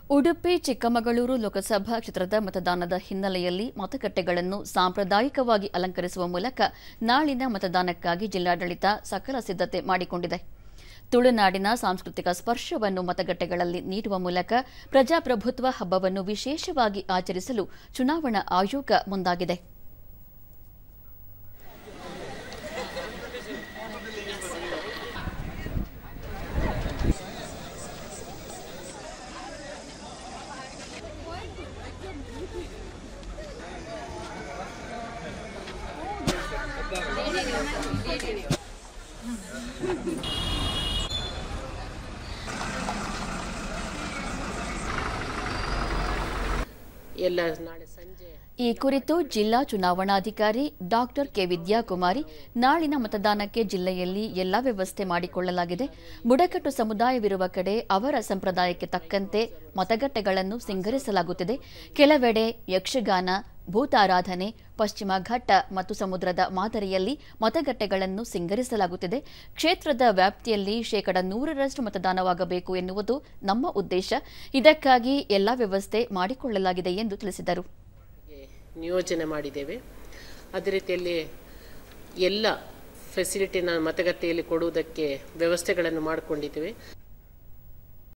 ಉಡುಪಿ ಚಿಕ್ಕಮಗಳೂರು ಲೋಕಸಭಾ ಕ್ಷೇತ್ರದ ಮತದಾನದ ಹಿನ್ನೆಲೆಯಲ್ಲಿ ಮತಗಟ್ಟೆಗಳನ್ನು ಸಾಂಪ್ರದಾಯಿಕವಾಗಿ ಅಲಂಕರಿಸುವ ಮೂಲಕ ನಾಳಿನ ಮತದಾನಕ್ಕಾಗಿ ಜಿಲ್ಲಾಡಳಿತ ಸಕಲ ಸಿದ್ಧತೆ ಮಾಡಿಕೊಂಡಿದೆ. ತುಳುನಾಡಿನ ಸಾಂಸ್ಕೃತಿಕ ಸ್ಪರ್ಶವನ್ನು ಮತಗಟ್ಟೆಗಳಲ್ಲಿ ನೀಡುವ ಮೂಲಕ ಪ್ರಜಾಪ್ರಭುತ್ವ ಹಬ್ಬವನ್ನು ವಿಶೇಷವಾಗಿ ಆಚರಿಸಲು ಚುನಾವಣಾ ಆಯೋಗ ಮುಂದಾಗಿದೆ. ಈ ಕುರಿತು ಜಿಲ್ಲಾ ಚುನಾವಣಾಧಿಕಾರಿ ಡಾ ಕೆ ವಿದ್ಯಾಕುಮಾರಿ, ನಾಳಿನ ಮತದಾನಕ್ಕೆ ಜಿಲ್ಲೆಯಲ್ಲಿ ಎಲ್ಲಾ ವ್ಯವಸ್ಥೆ ಮಾಡಿಕೊಳ್ಳಲಾಗಿದೆ. ಬುಡಕಟ್ಟು ಸಮುದಾಯವಿರುವ ಕಡೆ ಅವರ ಸಂಪ್ರದಾಯಕ್ಕೆ ತಕ್ಕಂತೆ ಮತಗಟ್ಟೆಗಳನ್ನು ಸಿಂಗರಿಸಲಾಗುತ್ತಿದೆ. ಕೆಲವೆಡೆ ಯಕ್ಷಗಾನ, ಭೂತಾರಾಧನೆ, ಪಶ್ಚಿಮ ಘಟ್ಟ ಮತ್ತು ಸಮುದ್ರದ ಮಾದರಿಯಲ್ಲಿ ಮತಗಟ್ಟೆಗಳನ್ನು ಸಿಂಗರಿಸಲಾಗುತ್ತಿದೆ. ಕ್ಷೇತ್ರದ ವ್ಯಾಪ್ತಿಯಲ್ಲಿ 100% ಮತದಾನವಾಗಬೇಕು ಎನ್ನುವುದು ನಮ್ಮ ಉದ್ದೇಶ. ಇದಕ್ಕಾಗಿ ಎಲ್ಲಾ ವ್ಯವಸ್ಥೆ ಮಾಡಿಕೊಳ್ಳಲಾಗಿದೆ ಎಂದು ತಿಳಿಸಿದರು. ನಿಯೋಜನೆ ಮಾಡಿದ್ದೇವೆ. ಅದೇ ರೀತಿಯಲ್ಲಿ ಎಲ್ಲ ಫೆಸಿಲಿಟಿನ ಮತಗಟ್ಟೆಯಲ್ಲಿ ಕೊಡುವುದಕ್ಕೆ ವ್ಯವಸ್ಥೆಗಳನ್ನು ಮಾಡಿಕೊಂಡಿದ್ದೇವೆ.